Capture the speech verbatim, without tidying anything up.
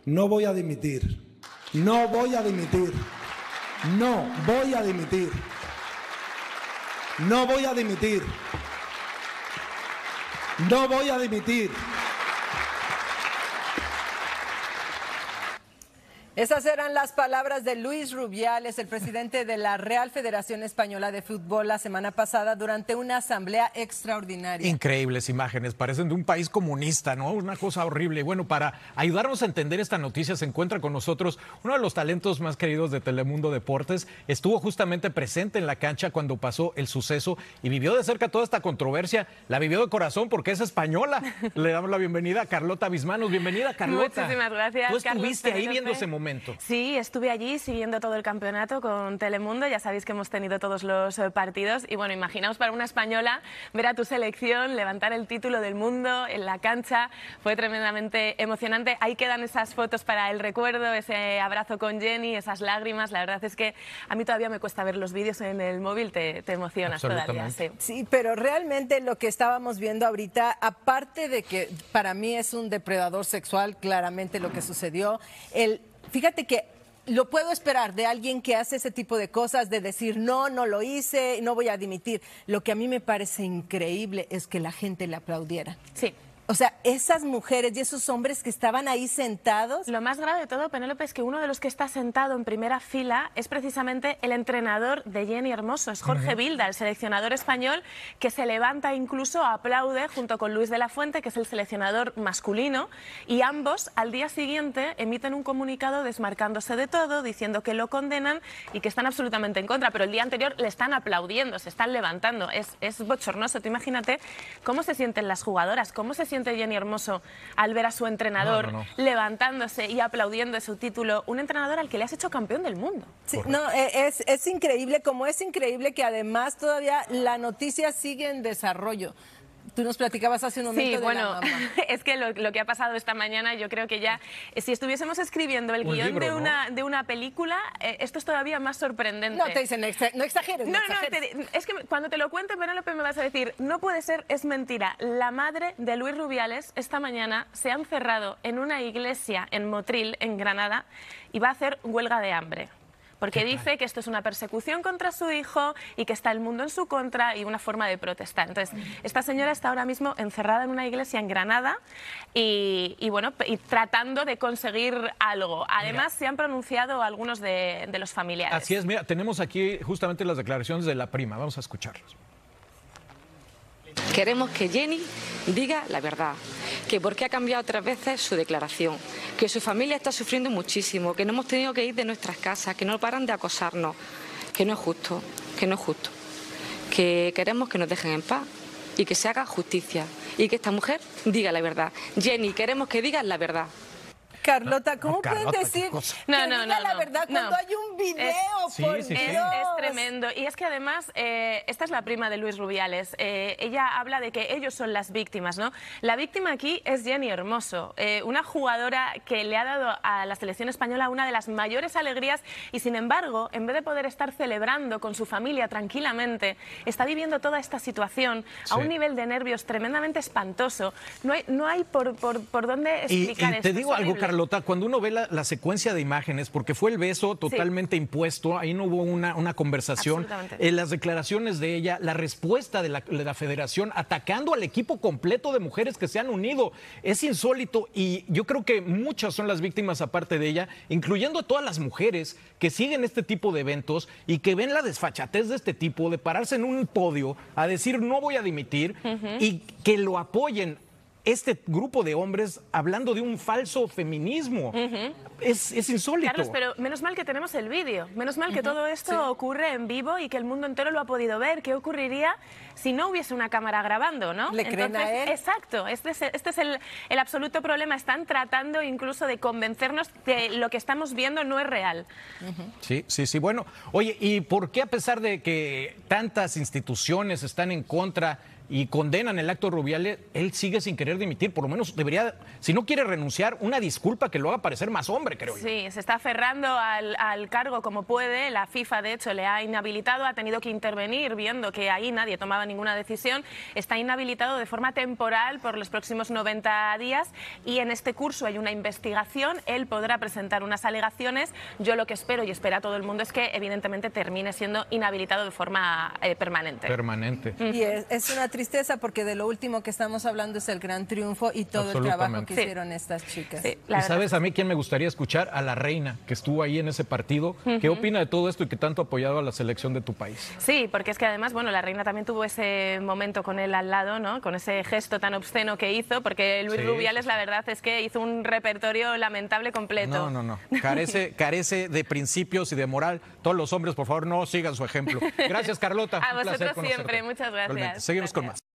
no voy a dimitir. No voy a dimitir. No voy a dimitir. No voy a dimitir. No voy a dimitir. Esas eran las palabras de Luis Rubiales, el presidente de la Real Federación Española de Fútbol, la semana pasada durante una asamblea extraordinaria. Increíbles imágenes, parecen de un país comunista, ¿no? Una cosa horrible. Bueno, para ayudarnos a entender esta noticia se encuentra con nosotros uno de los talentos más queridos de Telemundo Deportes. Estuvo justamente presente en la cancha cuando pasó el suceso y vivió de cerca toda esta controversia. La vivió de corazón porque es española. Le damos la bienvenida a Carlota Bismanos. Bienvenida, Carlota. Muchísimas gracias. Tú estuviste Carlos, ahí viendo ese momento. Sí, estuve allí siguiendo todo el campeonato con Telemundo. Ya sabéis que hemos tenido todos los partidos. Y bueno, imaginaos para una española ver a tu selección levantar el título del mundo en la cancha. Fue tremendamente emocionante. Ahí quedan esas fotos para el recuerdo, ese abrazo con Jenny, esas lágrimas. La verdad es que a mí todavía me cuesta ver los vídeos en el móvil. Te, te emocionas todavía. Sí. Sí, pero realmente lo que estábamos viendo ahorita, aparte de que para mí es un depredador sexual, claramente lo que sucedió, el fíjate que lo puedo esperar de alguien que hace ese tipo de cosas, de decir, no, no lo hice, no voy a dimitir. Lo que a mí me parece increíble es que la gente le aplaudiera. Sí. O sea, esas mujeres y esos hombres que estaban ahí sentados. Lo más grave de todo, Penélope, es que uno de los que está sentado en primera fila es precisamente el entrenador de Jenny Hermoso, es Jorge uh-huh. Vilda, el seleccionador español, que se levanta incluso, aplaude junto con Luis de la Fuente, que es el seleccionador masculino, y ambos al día siguiente emiten un comunicado desmarcándose de todo, diciendo que lo condenan y que están absolutamente en contra, pero el día anterior le están aplaudiendo, se están levantando, es, es bochornoso. Tú imagínate cómo se sienten las jugadoras, cómo se siente Jenny Hermoso al ver a su entrenador no, no, no. levantándose y aplaudiendo su título, un entrenador al que le has hecho campeón del mundo. Sí, no, es, es increíble, como es increíble que además todavía la noticia sigue en desarrollo. Tú nos platicabas hace un momento sí, de bueno, la mamá. Es que lo, lo que ha pasado esta mañana, yo creo que ya, si estuviésemos escribiendo el un guión libro, de, ¿no? una, de una película, eh, esto es todavía más sorprendente. No, te dicen, no exageres, no, no exageres. No, te, es que cuando te lo cuente, Penélope, me vas a decir, no puede ser, es mentira. La madre de Luis Rubiales esta mañana se ha encerrado en una iglesia en Motril, en Granada, y va a hacer huelga de hambre. Porque dice que esto es una persecución contra su hijo y que está el mundo en su contra y una forma de protestar. Entonces, esta señora está ahora mismo encerrada en una iglesia en Granada y, y bueno, y tratando de conseguir algo. Además, mira, se han pronunciado algunos de, de los familiares. Así es, mira, tenemos aquí justamente las declaraciones de la prima. Vamos a escucharlas. Queremos que Jenny diga la verdad, que por qué ha cambiado tres veces su declaración, que su familia está sufriendo muchísimo, que no hemos tenido que ir de nuestras casas, que no paran de acosarnos, que no es justo, que no es justo, que queremos que nos dejen en paz y que se haga justicia y que esta mujer diga la verdad. Jenny, queremos que digas la verdad. Carlota, ¿cómo no, Carlota, pueden decir no, que no, diga no, la no, verdad no. cuando hay un video? Es, por sí, sí, Dios. sí. Es, es tremendo. Y es que además, eh, esta es la prima de Luis Rubiales. Eh, ella habla de que ellos son las víctimas, ¿no? La víctima aquí es Jenny Hermoso, eh, una jugadora que le ha dado a la selección española una de las mayores alegrías y, sin embargo, en vez de poder estar celebrando con su familia tranquilamente, está viviendo toda esta situación sí. a un nivel de nervios tremendamente espantoso. No hay, no hay por, por, por dónde explicar y, y esto. te digo algo, Carlota, cuando uno ve La, la secuencia de imágenes, porque fue el beso totalmente sí. impuesto, ahí no hubo una, una conversación, eh, las declaraciones de ella, la respuesta de la, de la federación atacando al equipo completo de mujeres que se han unido, es insólito y yo creo que muchas son las víctimas aparte de ella, incluyendo a todas las mujeres que siguen este tipo de eventos y que ven la desfachatez de este tipo, de pararse en un podio a decir no voy a dimitir uh-huh. y que lo apoyen. Este grupo de hombres hablando de un falso feminismo. Uh-huh. es, es insólito. Carlos, pero menos mal que tenemos el vídeo. Menos mal que uh-huh. todo esto sí. ocurre en vivo y que el mundo entero lo ha podido ver. ¿Qué ocurriría si no hubiese una cámara grabando, no? ¿Le creen Entonces, a él? Exacto. Este es, este es el, el absoluto problema. Están tratando incluso de convencernos que lo que estamos viendo no es real. Uh-huh. Sí, sí, sí. Bueno, oye, ¿y por qué a pesar de que tantas instituciones están en contra y condenan el acto de Rubiales, él sigue sin querer dimitir. Por lo menos debería, si no quiere renunciar, una disculpa que lo haga parecer más hombre, creo yo. Sí, se está aferrando al, al cargo como puede. La FIFA, de hecho, le ha inhabilitado, ha tenido que intervenir viendo que ahí nadie tomaba ninguna decisión. Está inhabilitado de forma temporal por los próximos noventa días y en este curso hay una investigación. Él podrá presentar unas alegaciones. Yo lo que espero y espera todo el mundo es que evidentemente termine siendo inhabilitado de forma eh, permanente. Permanente. Y es, es una tristeza porque de lo último que estamos hablando es el gran triunfo y todo el trabajo que sí. hicieron estas chicas. Sí, y sabes a mí quién me gustaría escuchar, a la reina que estuvo ahí en ese partido. Uh-huh. ¿Qué opina de todo esto y que tanto ha apoyado a la selección de tu país? Sí, porque es que además, bueno, la reina también tuvo ese momento con él al lado, ¿no? Con ese gesto tan obsceno que hizo, porque Luis sí, Rubiales, sí. la verdad es que hizo un repertorio lamentable completo. No, no, no. Carece, carece de principios y de moral. Todos los hombres, por favor, no sigan su ejemplo. Gracias, Carlota. A vosotros siempre. Muchas gracias. Realmente. Seguimos gracias. con más.